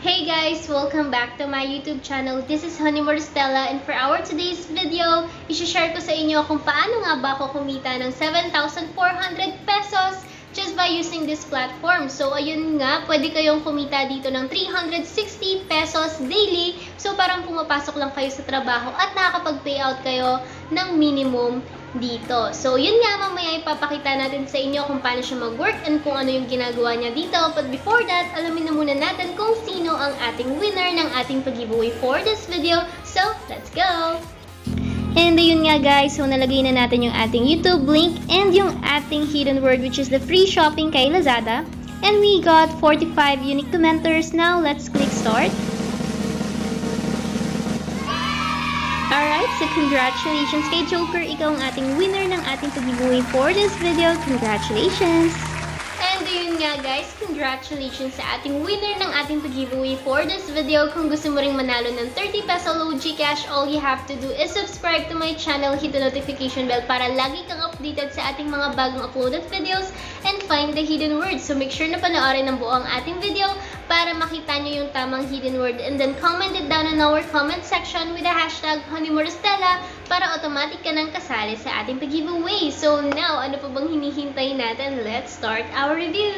Hey guys! Welcome back to my YouTube channel. This is Honeymoon Stella, and for our today's video, i-share ko sa inyo kung paano nga ba ako kumita ng 7,400 pesos just by using this platform. So ayun nga, pwede kayong kumita dito ng 360 pesos daily. So parang pumapasok lang kayo sa trabaho at nakakapag-payout kayo ng minimum dito. So yun nga, mamaya ipapakita natin sa inyo kung paano siya mag-work and kung ano yung ginagawa niya dito. But before that, alamin na muna natin kung sino ang ating winner ng ating pag-giveaway for this video. So let's go! And ayun nga guys, so nalagay na natin yung ating YouTube link and yung ating hidden word, which is the free shopping kay Lazada. And we got 45 unique commenters. Now let's click start. Alright, so congratulations kay Joker. Ikaw ang ating winner ng ating pag-giveaway for this video. Congratulations! And ayun nga guys, congratulations sa ating winner ng ating pag-giveaway for this video. Kung gusto mo ring manalo ng 30 peso load Gcash, all you have to do is subscribe to my channel, hit the notification bell para lagi kang updated sa ating mga bagong uploaded videos, and find the hidden word. So make sure na panoorin ng buo ang ating video para makita nyo yung tamang hidden word, and then comment it down in our comment section with the hashtag HoneymoonStella para automatic ka nang kasali sa ating pag-giveaway. So now, ano pa bang hinihintay natin? Let's start our review!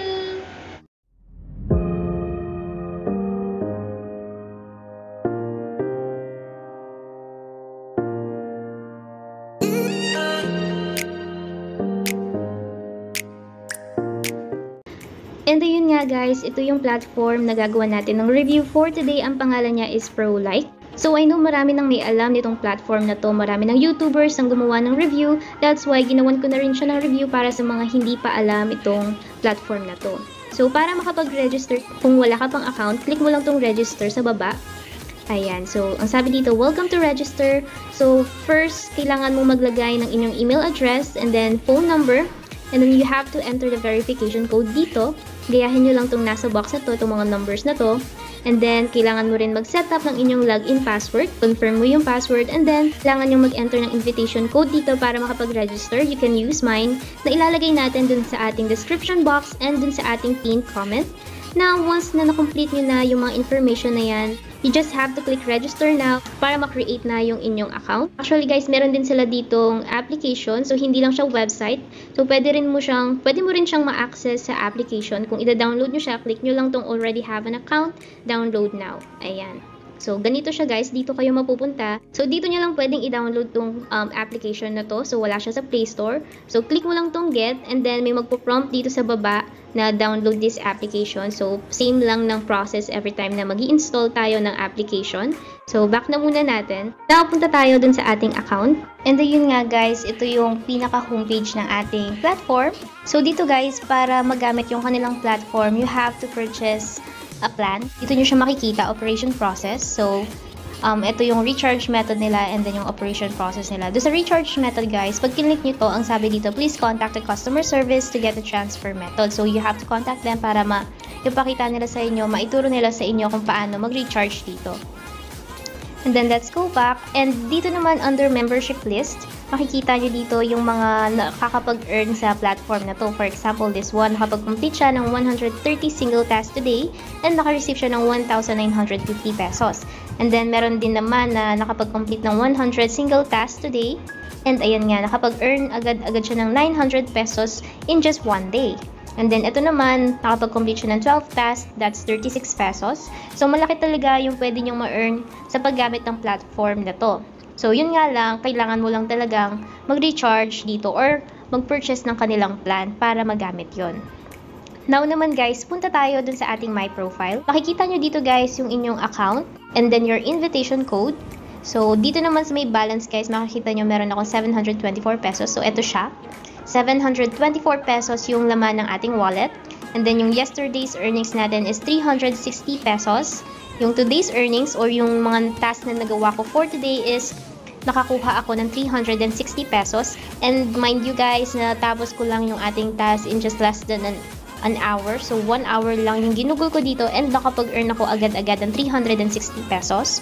And ayun nga guys, ito yung platform na gagawa natin ng review for today. Ang pangalan niya is ProLike. So I know marami nang may alam nitong platform na to. Marami ng YouTubers ang gumawa ng review. That's why ginawan ko na rin siya ng review para sa mga hindi pa alam itong platform na to. So para makapag-register, kung wala ka pang account, click mo lang tong register sa baba. Ayan, so ang sabi dito, welcome to register. So first, kailangan mong maglagay ng inyong email address and then phone number. And then you have to enter the verification code dito. Gayahin nyo lang itong nasa box na to, itong mga numbers na to. And then, kailangan mo rin mag-set up ng inyong login password. Confirm mo yung password. And then, kailangan nyo mag-enter ng invitation code dito para makapag-register. You can use mine na ilalagay natin dun sa ating description box and dun sa ating pinned comment. Now, once na na-complete nyo na yung mga information na yan, you just have to click register now para ma-create na yung inyong account. Actually guys, meron din sila ditong application. So, hindi lang siya website. So, pwede mo rin siyang ma-access sa application. Kung ida-download nyo siya, click nyo lang tong already have an account, download now. Ayan. So, ganito siya guys. Dito kayo mapupunta. So, dito nyo lang pwedeng i-download tong application na to. So, wala siya sa Play Store. So, click mo lang tong get and then may magpo-prompt dito sa baba na download this application. So, same lang ng process every time na mag-i-install tayo ng application. So, back na muna natin. Now, punta tayo dun sa ating account. And yun nga guys, ito yung pinaka-homepage ng ating platform. So, dito guys, para magamit yung kanilang platform, you have to purchase a plan. Dito nyo siya makikita, operation process. So, ito yung recharge method nila and then yung operation process nila. Doon sa recharge method guys, pag kinlik nyo to, ang sabi dito, please contact the customer service to get the transfer method. So, you have to contact them para ipakita nila sa inyo, maituro nila sa inyo kung paano mag-recharge dito. And then, let's go back. And dito naman, under membership list, makikita nyo dito yung mga nakakapag-earn sa platform na to. For example, this one, nakapag-complete siya ng 130 single tasks today and naka-receive siya ng 1,950 pesos. And then, meron din naman na nakapag-complete ng 100 single tasks today. And ayan nga, nakapag-earn agad-agad siya ng 900 pesos in just one day. And then, ito naman, nakapag-complete siya ng 12 tasks, that's 36 pesos. So, malaki talaga yung pwede nyong ma-earn sa paggamit ng platform na to. So, yun nga lang, kailangan mo lang talagang mag-recharge dito or mag-purchase ng kanilang plan para magamit yon. Now naman guys, punta tayo dun sa ating My Profile. Makikita nyo dito guys yung inyong account and then your invitation code. So, dito naman sa may balance guys, makikita nyo meron akong 724 pesos. So, ito siya. 724 pesos yung laman ng ating wallet. And then yung yesterday's earnings natin is 360 pesos. Yung today's earnings or yung mga tasks na nagawa ko for today is nakakuha ako ng 360 pesos. And mind you guys, natapos ko lang yung ating task in just less than an hour. So 1 hour lang yung ginugol ko dito and nakapag-earn ako agad-agad ng 360 pesos.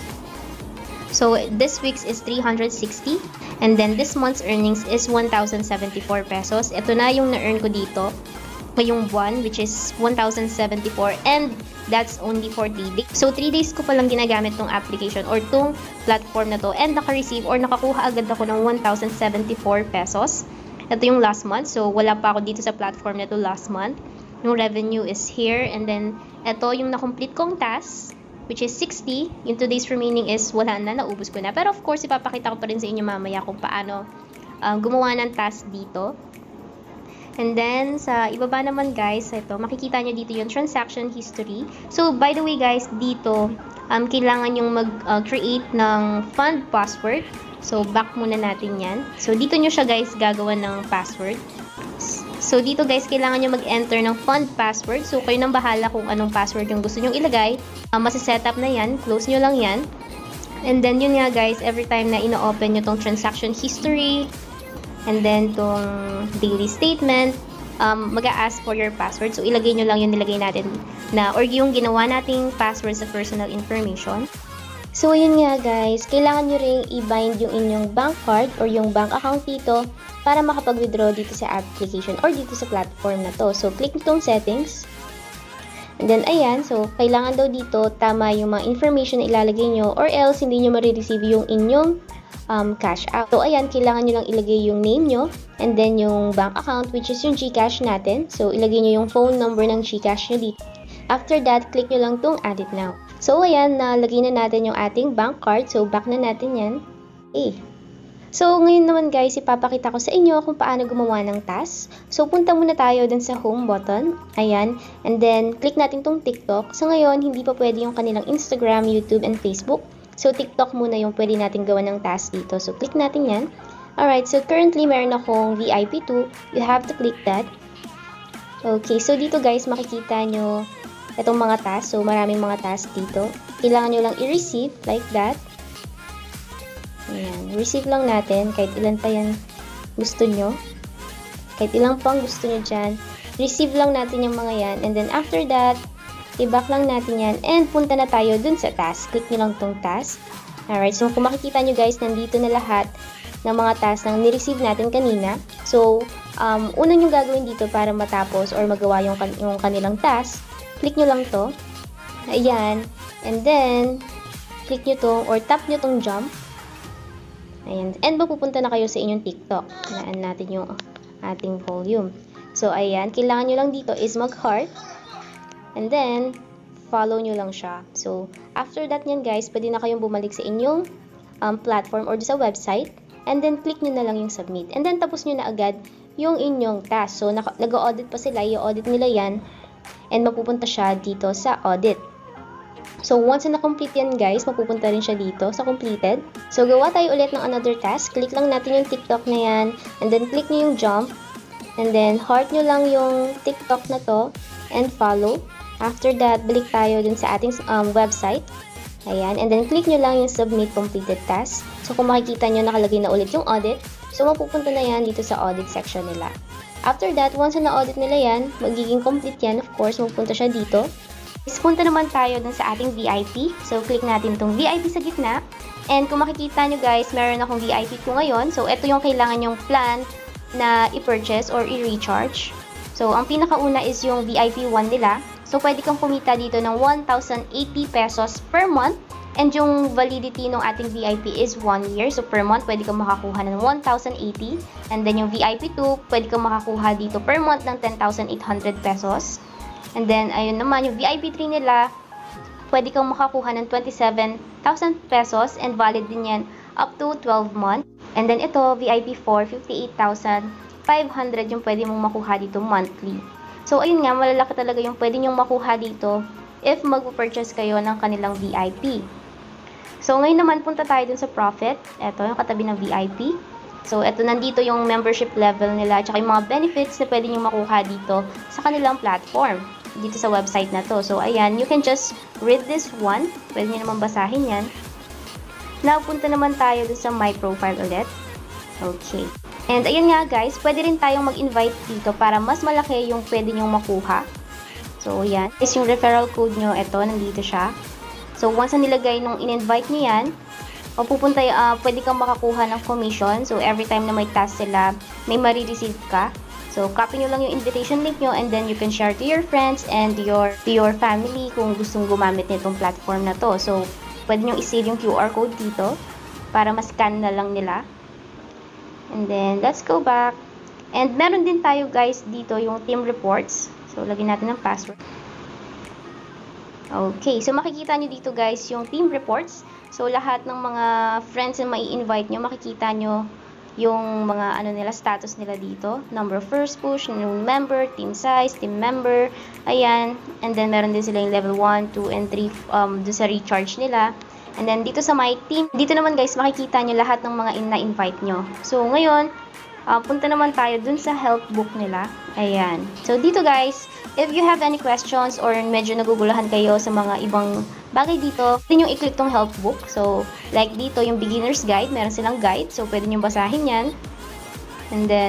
So this week's is 360 and then this month's earnings is 1,074 pesos. Ito na yung na-earn ko dito. ngayong buwan, which is 1,074, and that's only for 3 days. So 3 days ko palang ginagamit tong application or tong platform na to, and naka-receive or nakakuha agad ako ng 1,074 pesos. Ito yung last month, so wala pa ako dito sa platform na to last month. Yung revenue is here, and then ito yung na-complete kong task, which is 60. Yung 2 days remaining is wala na, naubos ko na. Pero of course, ipapakita ko pa rin sa inyo mamaya kung paano gumawa ng task dito. And then, sa ibaba naman guys, ito, makikita nyo dito yung transaction history. So, by the way guys, dito, kailangan yung mag-create ng fund password. So, back muna natin yan. So, dito nyo siya guys gagawa ng password. So, dito guys, kailangan nyo mag-enter ng fund password. So, kayo nang bahala kung anong password yung gusto nyo ilagay. Masi-setup na yan. Close nyo lang yan. And then, yun nga guys, every time na ino-open nyo tong transaction history, and then tong daily statement, mag-a-ask for your password. So, ilagay nyo lang yung nilagay natin na, or yung ginawa nating password sa personal information. So, ayun nga guys, kailangan nyo ring i-bind yung inyong bank card or yung bank account dito para makapag-withdraw dito sa application or dito sa platform na to. So, click itong settings. And then, ayan. So, kailangan daw dito tama yung mga information na ilalagay nyo or else hindi nyo marireceive yung inyong cash out. So, ayan, kailangan nyo lang ilagay yung name nyo and then yung bank account, which is yung GCash natin. So, ilagay nyo yung phone number ng GCash nyo dito. After that, click nyo lang tong add it now. So, ayan, nalagay na natin yung ating bank card. So, back na natin yan. Okay. So, ngayon naman guys, ipapakita ko sa inyo kung paano gumawa ng task. So, punta muna tayo dun sa home button. Ayan. And then, click natin tong TikTok. So, ngayon, hindi pa pwede yung kanilang Instagram, YouTube, and Facebook. So, TikTok muna yung pwede natin gawa ng task dito. So, click natin yan. Alright, so currently, meron akong VIP2. You have to click that. Okay, so dito guys, makikita nyo itong mga task. So, maraming mga task dito. Kailangan nyo lang i-receive like that. Ayan. Receive lang natin. Kahit ilan pa yan gusto nyo. Kahit ilang pang gusto nyo dyan. Receive lang natin yung mga yan. And then, after that, i-back lang natin yan. And punta na tayo dun sa task. Click nyo lang tong task. Alright. So, kung makikita nyo guys, nandito na lahat ng mga task na ni-receive natin kanina. So, una nyo gagawin dito para matapos or magawa yung kanilang task. Click nyo lang to. Ayan. And then, click nyo to or tap nyo tong jump. Ayan. And mapupunta na kayo sa inyong TikTok. Naan natin yung ating volume. So, ayan. Kailangan nyo lang dito is mag-heart. And then, follow nyo lang siya. So, after that nyan guys, pwede na kayong bumalik sa inyong platform or sa website. And then, click nyo na lang yung submit. And then, tapos nyo na agad yung inyong task. So, nag-audit pa sila. I-audit nila yan. And mapupunta siya dito sa audit. So, once na complete yan guys, mapupunta rin siya dito sa completed. So, gawa tayo ulit ng another task. Click lang natin yung TikTok na yan. And then, click nyo yung jump. And then, heart nyo lang yung TikTok na to. And follow. After that, balik tayo dun sa ating website. Ayan. And then, click nyo lang yung submit completed task. So, kung makikita nyo, nakalagay na ulit yung audit. So, mapupunta na yan dito sa audit section nila. After that, once na audit nila yan, magiging complete yan. Of course, mapupunta siya dito. Punta naman tayo dun sa ating VIP. So, click natin itong VIP sa gitna. And kung makikita nyo guys, meron akong VIP ko ngayon. So, ito yung kailangan yung plan na i-purchase or i-recharge. So, ang pinakauna is yung VIP 1 nila. So, pwede kang pumita dito ng 1,080 pesos per month. And yung validity ng ating VIP is 1 year. So, per month, pwede kang makakuha ng 1,080. And then, yung VIP 2, pwede kang makakuha dito per month ng 10,800 pesos. And then, ayun naman, yung VIP 3 nila, pwede kang makakuha ng 27,000 pesos and valid din yan up to 12 months. And then ito, VIP 4, 58,500 yung pwede mong makuha dito monthly. So, ayun nga, malalaki talaga yung pwede nyong makuha dito if mag-purchase kayo ng kanilang VIP. So, ngayon naman, punta tayo dun sa profit. Ito, yung katabi ng VIP. So, ito, nandito yung membership level nila, tsaka yung mga benefits na pwede nyong makuha dito sa kanilang platform. Dito sa website na to. So, ayan, you can just read this one. Pwede nyo naman basahin yan. Now, punta naman tayo dun sa my profile ulit. Okay. And, ayun nga guys, pwede rin tayong mag-invite dito para mas malaki yung pwede nyong makuha. So, ayan. Is yung referral code nyo, ito, nandito siya. So, once na nilagay nung in-invite nyo yan, pupunta, pwede kang makakuha ng commission. So, every time na may task sila, may marireceive ka. So, copy nyo lang yung invitation link nyo and then you can share to your friends and to your family kung gustong gumamit nitong platform na to. So, pwede nyo i-save yung QR code dito para ma-scan na lang nila. And then, let's go back. And meron din tayo guys dito yung team reports. So, lagyan natin ng password. Okay, so makikita nyo dito guys yung team reports. So, lahat ng mga friends na mai-invite nyo, makikita nyo yung mga nila, status nila dito. Number of first push, new member, team size, team member, ayan. And then, meron din sila yung level 1, 2, and 3 doon sa recharge nila. And then, dito sa my team, dito naman guys, makikita nyo lahat ng mga na-invite nyo. So, ngayon, punta naman tayo dun sa help book nila. Ayan. So, dito guys, if you have any questions or medyo naguguluhan kayo sa mga ibang bagay dito, pwede nyo i-click tong help book. So, like dito, yung beginner's guide, meron silang guide. So, pwede nyo basahin yan. And then,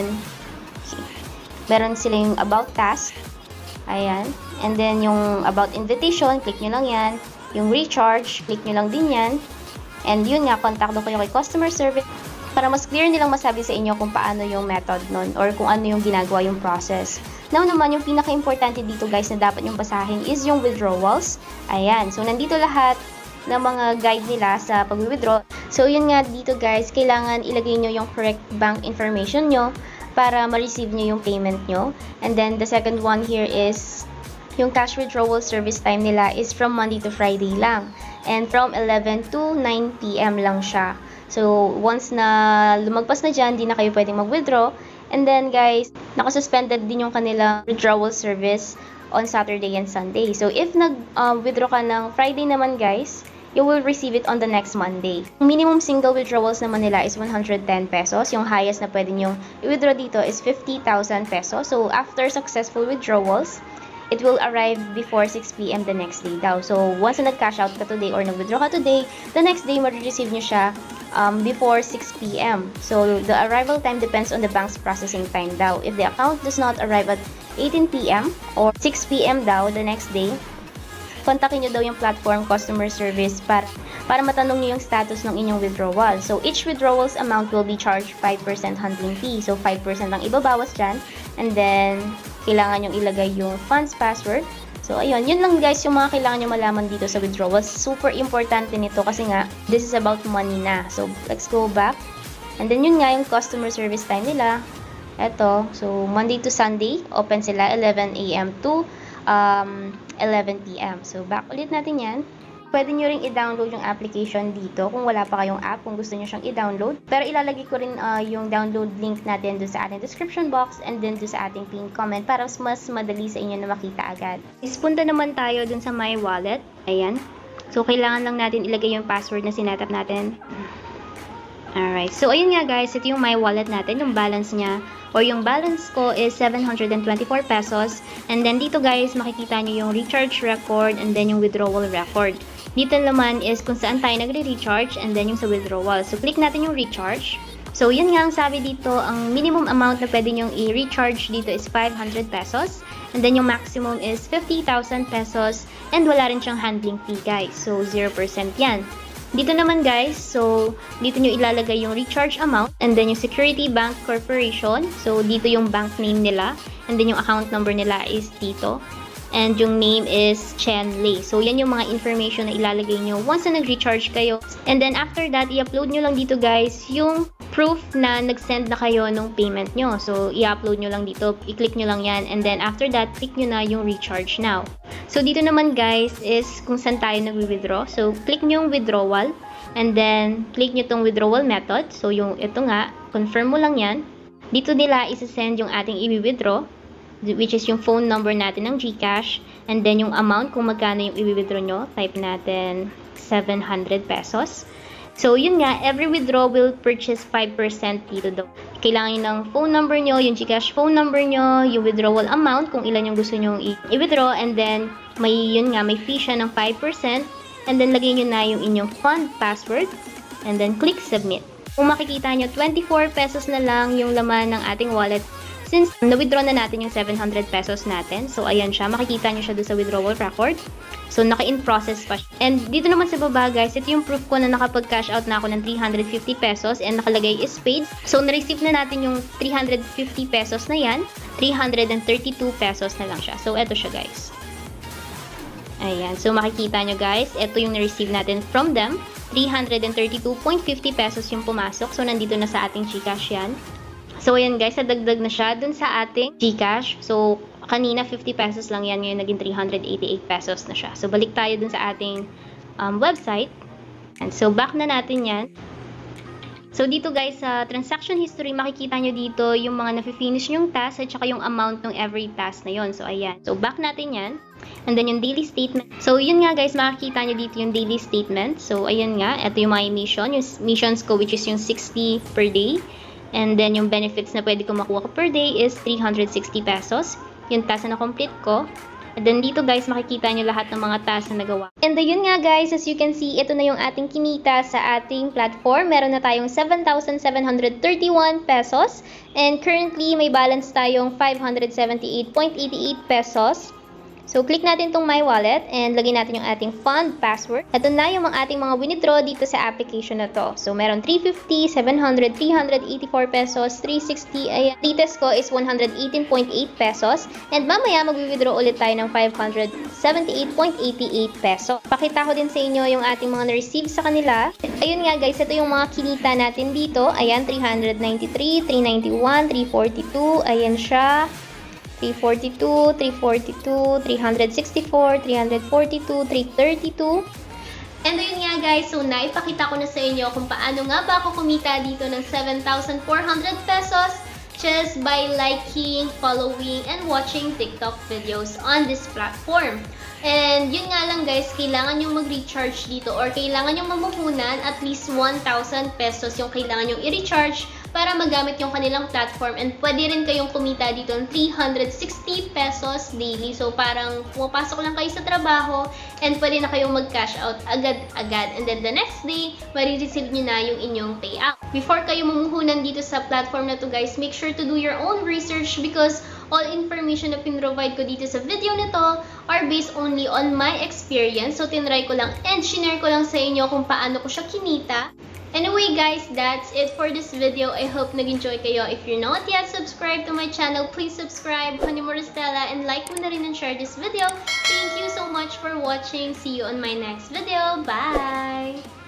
meron silang about task. Ayan. And then, yung about invitation, click nyo lang yan. Yung recharge, click nyo lang din yan. And yun nga, kontakto kayo kay customer service para mas clear nilang masabi sa inyo kung paano yung method nun or kung ano yung ginagawa yung process. Now naman, yung pinaka-importante dito guys na dapat yung basahin is yung withdrawals. Ayan. So, nandito lahat ng mga guide nila sa pag-withdraw. So, yun nga dito guys, kailangan ilagay nyo yung correct bank information nyo para ma-receive nyo yung payment nyo. And then, the second one here is yung cash withdrawal service time nila is from Monday to Friday lang. And from 11 to 9 PM lang siya. So, once na lumagpas na dyan, di na kayo pwedeng mag-withdraw. And then, guys, nakasuspended din yung kanila withdrawal service on Saturday and Sunday. So, if nag-withdraw ka ng Friday naman, guys, you will receive it on the next Monday. Minimum single withdrawals naman nila is 110 pesos. Yung highest na pwede nyong i-withdraw dito is 50,000 pesos. So, after successful withdrawals, it will arrive before 6 PM the next day daw. So, once na nag-cash out ka today or nag-withdraw ka today, the next day, ma-receive nyo siya before 6 PM. So, the arrival time depends on the bank's processing time daw. If the account does not arrive at 18 PM or 6 PM daw the next day, kontakin nyo daw yung platform customer service para matanong nyo yung status ng inyong withdrawal. So, each withdrawal's amount will be charged 5% handling fee. So, 5% ang ibabawas dyan. And then, kailangan nyo ilagay yung funds password. So, ayun. Yun lang guys yung mga kailangan nyo malaman dito sa withdrawals. Super importante nito kasi nga, this is about money na. So, let's go back. And then, yun nga yung customer service time nila. Eto. So, Monday to Sunday, open sila 11 AM to 11 PM. So, back ulit natin yan. Pwede nyo ring i-download yung application dito kung wala pa kayong app, kung gusto nyo siyang i-download. Pero ilalagay ko rin yung download link natin dun sa ating description box and then dun sa ating pinned comment para mas madali sa inyo na makita agad. Punta naman tayo dun sa My Wallet. Ayan. So, kailangan lang natin ilagay yung password na sinetap natin. Alright. So, ayun nga guys, ito yung My Wallet natin, yung balance niya. Or yung balance ko is 724 pesos. And then dito guys, makikita nyo yung recharge record and then yung withdrawal record. Dito naman is kung saan tayo nagre-recharge and then yung sa withdrawal. So, click natin yung recharge. So, yun nga ang sabi dito, ang minimum amount na pwede nyong i-recharge dito is 500 pesos. And then yung maximum is 50,000 pesos. And wala rin siyang handling fee guys. So, 0% yan. Dito naman guys, so dito nyo ilalagay yung recharge amount and then yung Security Bank Corporation. So dito yung bank name nila and then yung account number nila is dito. And yung name is Chen Lei. So yan yung mga information na ilalagay nyo once na nag-recharge kayo. And then after that, i-upload nyo lang dito guys yung proof na nag-send na kayo nung payment nyo. So i-upload nyo lang dito, i-click nyo lang yan. And then after that, click nyo na yung recharge now. So, dito naman guys is kung saan tayo nag-withdraw. So, click nyo yung withdrawal. And then, click nyo tong withdrawal method. So, yung ito nga, confirm mo lang yan. Dito nila isa-send yung ating i-withdraw, which is yung phone number natin ng GCash. And then, yung amount kung magkano yung i-withdraw nyo. Type natin 700 pesos. So, yun nga, every withdraw will purchase 5% dito daw. Kailangan nyo ng phone number nyo, yung GCash phone number nyo, yung withdrawal amount, kung ilan yung gusto nyo i-withdraw, and then, may fee siya ng 5%, and then, lagay nyo na yung inyong fund password, and then, click submit. Kung makikita nyo, 24 pesos na lang yung laman ng ating wallet, since na-withdraw na natin yung 700 pesos natin. So, ayan siya. Makikita nyo siya doon sa withdrawal record. So, naka-in process pa siya. And dito naman sa baba, guys, ito yung proof ko na nakapag-cash out na ako ng 350 pesos and nakalagay is paid. So, na-receive na natin yung 350 pesos na yan. 332 pesos na lang siya. So, eto siya guys. Ayan. So, makikita nyo guys, ito yung na-receive natin from them. 332.50 pesos yung pumasok. So, nandito na sa ating GCash yan. So, ayan guys, nadagdag na siya dun sa ating GCash. So, kanina 50 pesos lang yan. Ngayon, naging 388 pesos na siya. So, balik tayo dun sa ating website. And so, back na natin yan. So, dito guys, sa transaction history, makikita nyo dito yung mga na-finish yung task at saka yung amount ng every task na yon. So, ayan. So, back natin yan. And then, yung daily statement. So, yun nga guys, makikita nyo dito yung daily statement. So, ayan nga. Ito yung mga mission. Yung missions ko, which is yung 60 per day. And then, yung benefits na pwede ko makuha ko per day is 360 pesos. Yung task na na-complete ko. And then dito guys, makikita nyo lahat ng mga tasks na nagawa. And yun nga guys, as you can see, ito na yung ating kinita sa ating platform. Meron na tayong 7,731 pesos. And currently, may balance tayong 578.88 pesos. So, click natin tong My Wallet and lagyan natin yung ating fund password. Ito na yung ating mga withdraw dito sa application na to. So, meron 350, 700, 384 pesos, 360. Ayan. Latest ko is 118.8 pesos. And mamaya, mag-withdraw ulit tayo ng 578.88 pesos. Pakita ko din sa inyo yung ating mga na-receive sa kanila. Ayun nga guys, ito yung mga kinita natin dito. Ayan, 393, 391, 342. Ayan siya. 342, 342, 364, 342, 332. And ayun nga guys, so naipakita ko na sa inyo kung paano nga ba ako kumita dito ng 7,400 pesos just by liking, following, and watching TikTok videos on this platform. And yun nga lang guys, kailangan yung mag-recharge dito or kailangan yung mamuhunan at least 1,000 pesos yung kailangan yung i-recharge para magamit yung kanilang platform, and pwede rin kayong kumita dito ng 360 pesos daily. So parang pumapasok lang kayo sa trabaho and pwede na kayong mag-cash out agad-agad, and then the next day, marireceive nyo na yung inyong payout. Before kayo mamuhunan dito sa platform na to guys, make sure to do your own research because all information na pinrovide ko dito sa video nito are based only on my experience. So, tinry ko lang and shinare ko lang sa inyo kung paano ko siya kinita. Anyway guys, that's it for this video. I hope nag-enjoy kayo. If you're not yet subscribed to my channel, please subscribe, Honey Moristella, and like mo na rin and share this video. Thank you so much for watching. See you on my next video. Bye!